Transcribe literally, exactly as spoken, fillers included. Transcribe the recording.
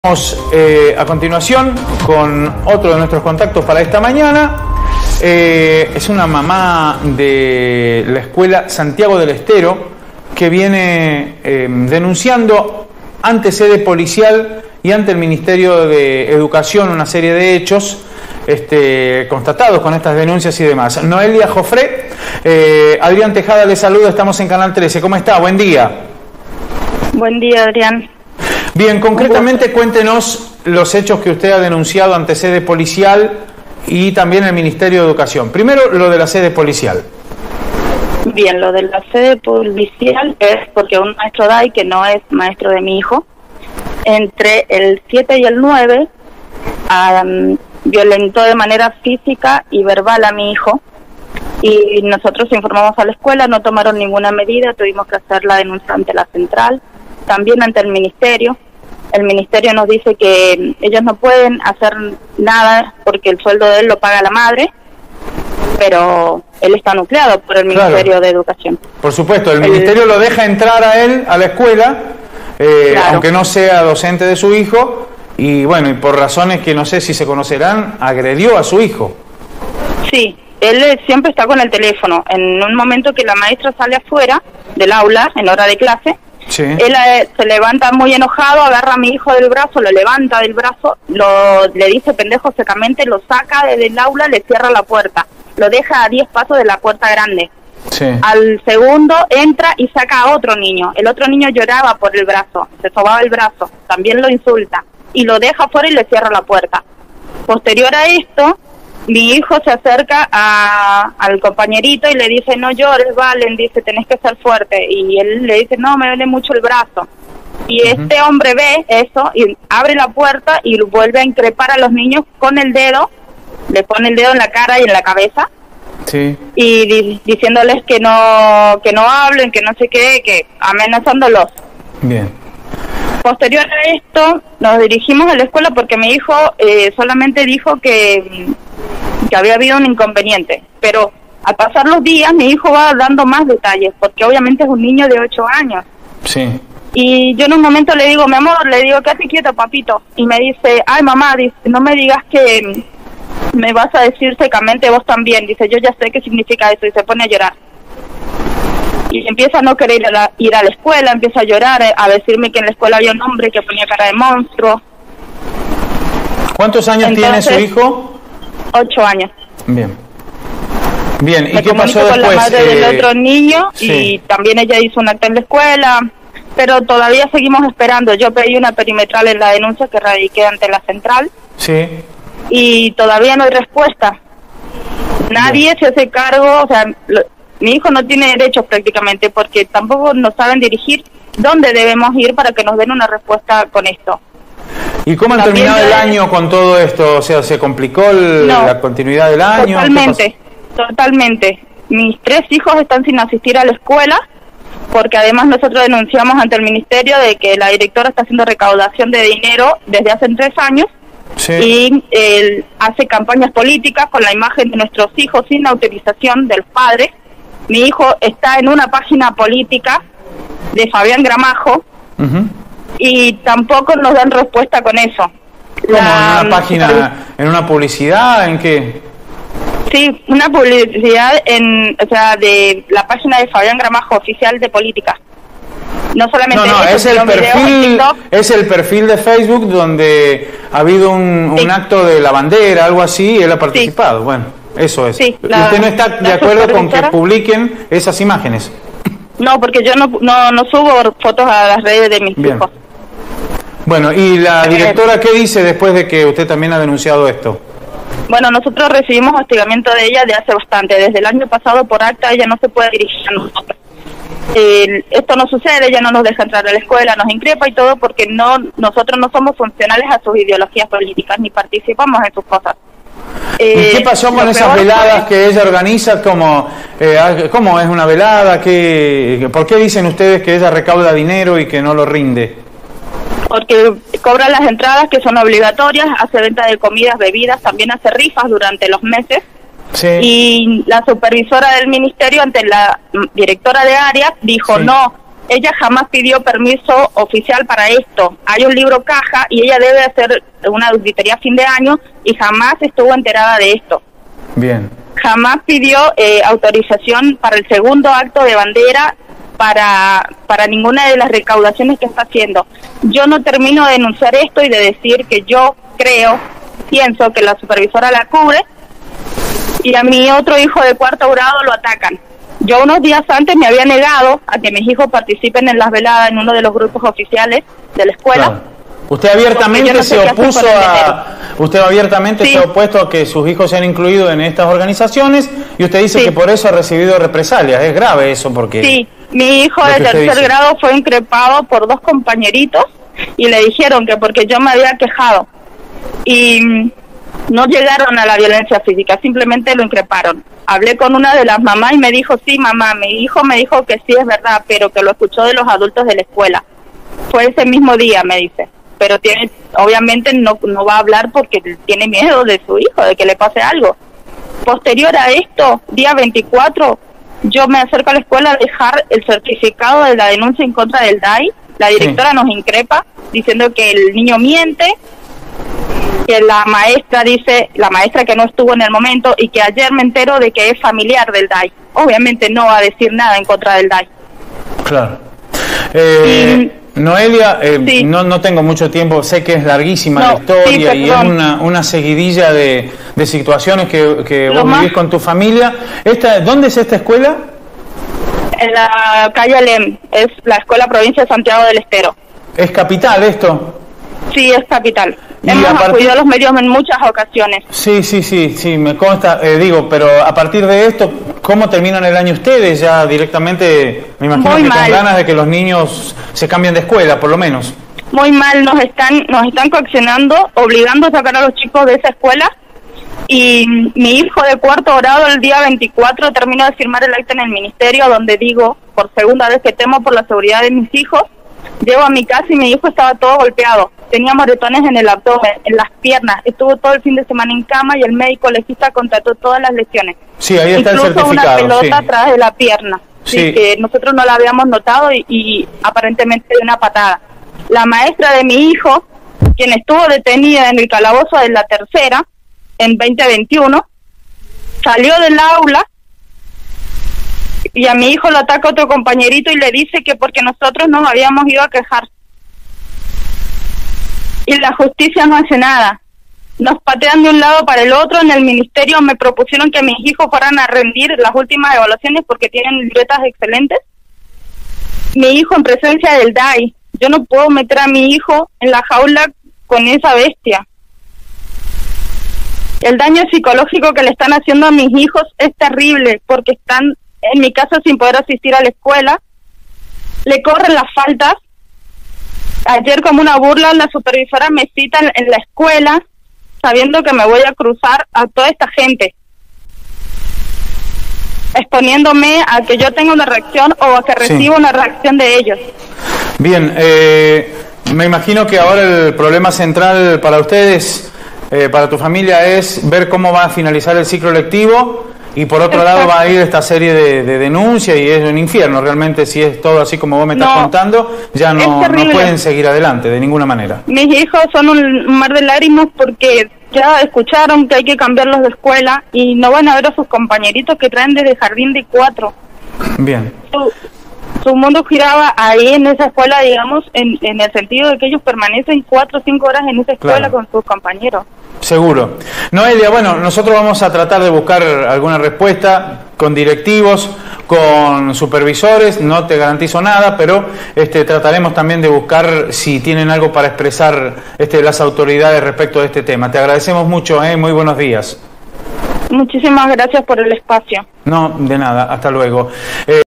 Vamos eh, a continuación con otro de nuestros contactos para esta mañana. Eh, es una mamá de la escuela Santiago del Estero que viene eh, denunciando ante sede policial y ante el Ministerio de Educación una serie de hechos este, constatados con estas denuncias y demás. Noelia Jofré, eh, Adrián Tejada le saluda, estamos en Canal trece. ¿Cómo está? Buen día. Buen día, Adrián. Bien, concretamente cuéntenos los hechos que usted ha denunciado ante sede policial y también el Ministerio de Educación. Primero, lo de la sede policial. Bien, lo de la sede policial es porque un maestro D A I, que no es maestro de mi hijo, entre el siete y el nueve um, violentó de manera física y verbal a mi hijo, y nosotros informamos a la escuela, no tomaron ninguna medida, tuvimos que hacer la denuncia ante la central, también ante el ministerio. El ministerio nos dice que ellos no pueden hacer nada porque el sueldo de él lo paga la madre, pero él está nucleado por el Ministerio claro. de Educación. Por supuesto, el, el ministerio lo deja entrar a él a la escuela, eh, claro. aunque no sea docente de su hijo, y bueno, y por razones que no sé si se conocerán, agredió a su hijo. Sí, él siempre está con el teléfono. En un momento que la maestra sale afuera del aula, en hora de clase, sí. Él eh, se levanta muy enojado, agarra a mi hijo del brazo, lo levanta del brazo, lo, le dice pendejo secamente, lo saca del aula, le cierra la puerta, lo deja a diez pasos de la puerta grande. Sí. Al segundo entra y saca a otro niño, el otro niño lloraba por el brazo, se sobaba el brazo, también lo insulta, y lo deja afuera y le cierra la puerta. Posterior a esto, mi hijo se acerca a, al compañerito y le dice, no llores, Valen, dice, tenés que ser fuerte. Y él le dice, no, me duele mucho el brazo. Y uh-huh. este hombre ve eso y abre la puerta y vuelve a increpar a los niños con el dedo, le pone el dedo en la cara y en la cabeza, sí. y di- diciéndoles que no, que no hablen, que no sé qué, que amenazándolos. Bien. Posterior a esto, nos dirigimos a la escuela porque mi hijo eh, solamente dijo que... que había habido un inconveniente, pero al pasar los días mi hijo va dando más detalles, porque obviamente es un niño de ocho años. Sí. Y yo en un momento le digo, mi amor, le digo, quédate quieto, papito, y me dice, ay mamá, dice, no me digas que me vas a decir secamente vos también, dice, yo ya sé qué significa eso, y se pone a llorar. Y empieza a no querer ir a la, ir a la escuela, empieza a llorar, a decirme que en la escuela había un hombre que ponía cara de monstruo. ¿Cuántos años Entonces, tiene su hijo? Ocho años. Bien. Bien, ¿y Me qué pasó con después? la madre eh... del otro niño sí. y también ella hizo un acta en la escuela, pero todavía seguimos esperando. Yo pedí una perimetral en la denuncia que radiqué ante la central. Sí. Y todavía no hay respuesta. Nadie Bien. se hace cargo, o sea, lo, mi hijo no tiene derechos prácticamente porque tampoco nos saben dirigir dónde debemos ir para que nos den una respuesta con esto. ¿Y cómo han También terminado el año con todo esto? O sea, ¿se complicó el, no, la continuidad del año? Totalmente, totalmente. Mis tres hijos están sin asistir a la escuela porque además nosotros denunciamos ante el ministerio de que la directora está haciendo recaudación de dinero desde hace tres años sí. y él hace campañas políticas con la imagen de nuestros hijos sin autorización del padre. Mi hijo está en una página política de Fabián Gramajo uh-huh. y tampoco nos dan respuesta con eso. ¿Cómo? La, ¿En una página, en una publicidad? ¿En qué? Sí, una publicidad en, o sea, de la página de Fabián Gramajo, oficial de política. No solamente no, no, eso, es el perfil, es el perfil de Facebook donde ha habido un, sí. un acto de la bandera, algo así, y él ha participado. Sí. Bueno, eso es. Sí, la, ¿Usted no está de acuerdo con que publiquen esas imágenes? No, porque yo no, no, no subo fotos a las redes de mis Bien. hijos. Bueno, ¿y la directora qué dice después de que usted también ha denunciado esto? Bueno, nosotros recibimos hostigamiento de ella de hace bastante. Desde el año pasado por acta ella no se puede dirigir a nosotros. Eh, esto no sucede, ella no nos deja entrar a la escuela, nos increpa y todo porque no nosotros no somos funcionales a sus ideologías políticas ni participamos en sus cosas. Eh, ¿Y qué pasó con esas veladas que ella organiza? ¿Cómo, eh, ¿Cómo es una velada? ¿Qué, ¿Por qué dicen ustedes que ella recauda dinero y que no lo rinde? Porque cobra las entradas que son obligatorias, hace venta de comidas, bebidas, también hace rifas durante los meses. Sí. Y la supervisora del ministerio ante la directora de área dijo, sí. no, ella jamás pidió permiso oficial para esto. Hay un libro caja y ella debe hacer una auditoría a fin de año y jamás estuvo enterada de esto. Bien. Jamás pidió eh, autorización para el segundo acto de bandera, para, para ninguna de las recaudaciones que está haciendo. Yo no termino de denunciar esto y de decir que yo creo, pienso que la supervisora la cubre y a mi otro hijo de cuarto grado lo atacan. Yo unos días antes me había negado a que mis hijos participen en las veladas en uno de los grupos oficiales de la escuela. Claro. Usted abiertamente no se opuso a... Usted abiertamente sí. se ha opuesto a que sus hijos sean incluidos en estas organizaciones y usted dice sí. que por eso ha recibido represalias. Es grave eso porque... Sí, mi hijo de tercer grado fue increpado por dos compañeritos y le dijeron que porque yo me había quejado. Y no llegaron a la violencia física, simplemente lo increparon. Hablé con una de las mamás y me dijo, sí mamá, mi hijo me dijo que sí es verdad, pero que lo escuchó de los adultos de la escuela. Fue ese mismo día, me dice. Pero tiene, obviamente no, no va a hablar porque tiene miedo de su hijo, de que le pase algo. Posterior a esto, día veinticuatro, yo me acerco a la escuela a dejar el certificado de la denuncia en contra del D A I. La directora sí. nos increpa diciendo que el niño miente, que la maestra dice, la maestra que no estuvo en el momento y que ayer me entero de que es familiar del D A I. Obviamente no va a decir nada en contra del D A I. Claro. Eh... Y, Noelia, eh, sí. no, no tengo mucho tiempo, sé que es larguísima no, la historia sí, y es una, una seguidilla de, de situaciones que, que vos más... vivís con tu familia. Esta, ¿Dónde es esta escuela? En la calle Alem, es la Escuela Provincia de Santiago del Estero. ¿Es capital esto? Sí, es capital. Y Hemos a partir... acudido a los medios en muchas ocasiones. Sí, sí, sí, sí, me consta, eh, digo, pero a partir de esto, ¿cómo terminan el año ustedes? Ya directamente, me imagino Muy que mal. con ganas de que los niños se cambien de escuela, por lo menos. Muy mal, nos están nos están coaccionando, obligando a sacar a los chicos de esa escuela. Y mi hijo de cuarto grado el día veinticuatro terminó de firmar el acta en el ministerio donde digo, por segunda vez, que temo por la seguridad de mis hijos. Llego a mi casa y mi hijo estaba todo golpeado. Tenía moretones en el abdomen, en las piernas. Estuvo todo el fin de semana en cama y el médico legista constató todas las lesiones. Sí, ahí está Incluso el certificado. Una pelota sí. atrás de la pierna. Sí. Sí, que nosotros no la habíamos notado y, y aparentemente de una patada. La maestra de mi hijo, quien estuvo detenida en el calabozo de la tercera en veinte veintiuno, salió del aula y a mi hijo lo ataca otro compañerito y le dice que porque nosotros nos habíamos ido a quejar. Y la justicia no hace nada. Nos patean de un lado para el otro. En el ministerio me propusieron que mis hijos fueran a rendir las últimas evaluaciones porque tienen libretas excelentes. Mi hijo en presencia del D A I. Yo no puedo meter a mi hijo en la jaula con esa bestia. El daño psicológico que le están haciendo a mis hijos es terrible porque están en mi casa sin poder asistir a la escuela. Le corren las faltas. Ayer, como una burla, la supervisora me cita en, en la escuela sabiendo que me voy a cruzar a toda esta gente, exponiéndome a que yo tenga una reacción o a que reciba sí. una reacción de ellos. Bien, eh, me imagino que ahora el problema central para ustedes, eh, para tu familia, es ver cómo va a finalizar el ciclo lectivo. Y por otro Exacto. lado va a ir esta serie de, de denuncias y es un infierno realmente. Si es todo así como vos me estás no, contando, ya no, no pueden seguir adelante de ninguna manera. Mis hijos son un mar de lágrimas porque ya escucharon que hay que cambiarlos de escuela y no van a ver a sus compañeritos que traen desde jardín de cuatro. Bien. Su, su mundo giraba ahí en esa escuela, digamos, en, en el sentido de que ellos permanecen cuatro o cinco horas en esa escuela claro. con sus compañeros. Seguro. Noelia, bueno, nosotros vamos a tratar de buscar alguna respuesta con directivos, con supervisores, no te garantizo nada, pero este, trataremos también de buscar si tienen algo para expresar este, las autoridades respecto de este tema. Te agradecemos mucho, ¿eh? Muy buenos días. Muchísimas gracias por el espacio. No, de nada, hasta luego. Eh,